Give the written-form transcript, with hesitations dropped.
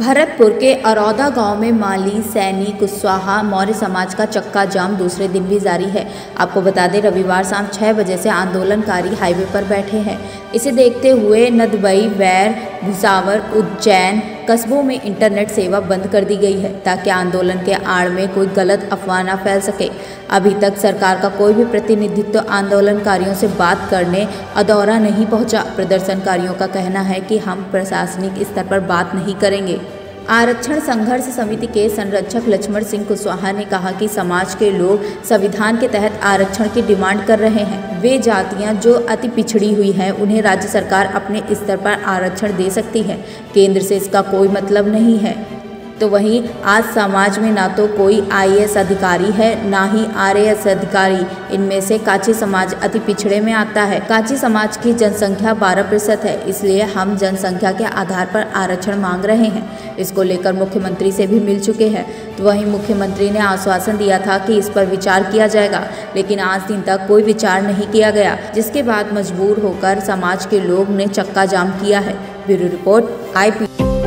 भरतपुर के अरौदा गांव में माली, सैनी, कुशवाहा मौर्य समाज का चक्का जाम दूसरे दिन भी जारी है। आपको बता दें, रविवार शाम 6 बजे से आंदोलनकारी हाईवे पर बैठे हैं। इसे देखते हुए नदबई, वैर, भुसावर, उज्जैन कस्बों में इंटरनेट सेवा बंद कर दी गई है ताकि आंदोलन के आड़ में कोई गलत अफवाह न फैल सके। अभी तक सरकार का कोई भी प्रतिनिधित्व आंदोलनकारियों से बात करने अदौरा नहीं पहुंचा। प्रदर्शनकारियों का कहना है कि हम प्रशासनिक स्तर पर बात नहीं करेंगे। आरक्षण संघर्ष समिति के संरक्षक लक्ष्मण सिंह कुशवाहा ने कहा कि समाज के लोग संविधान के तहत आरक्षण की डिमांड कर रहे हैं। वे जातियां जो अति पिछड़ी हुई हैं उन्हें राज्य सरकार अपने स्तर पर आरक्षण दे सकती है, केंद्र से इसका कोई मतलब नहीं है। तो वहीं आज समाज में ना तो कोई IAS अधिकारी है ना ही RAS अधिकारी। इनमें से काची समाज अति पिछड़े में आता है। काची समाज की जनसंख्या 12% है, इसलिए हम जनसंख्या के आधार पर आरक्षण मांग रहे हैं। इसको लेकर मुख्यमंत्री से भी मिल चुके हैं। तो वहीं मुख्यमंत्री ने आश्वासन दिया था कि इस पर विचार किया जाएगा, लेकिन आज दिन तक कोई विचार नहीं किया गया, जिसके बाद मजबूर होकर समाज के लोग ने चक्का जाम किया है। Bureau report IP।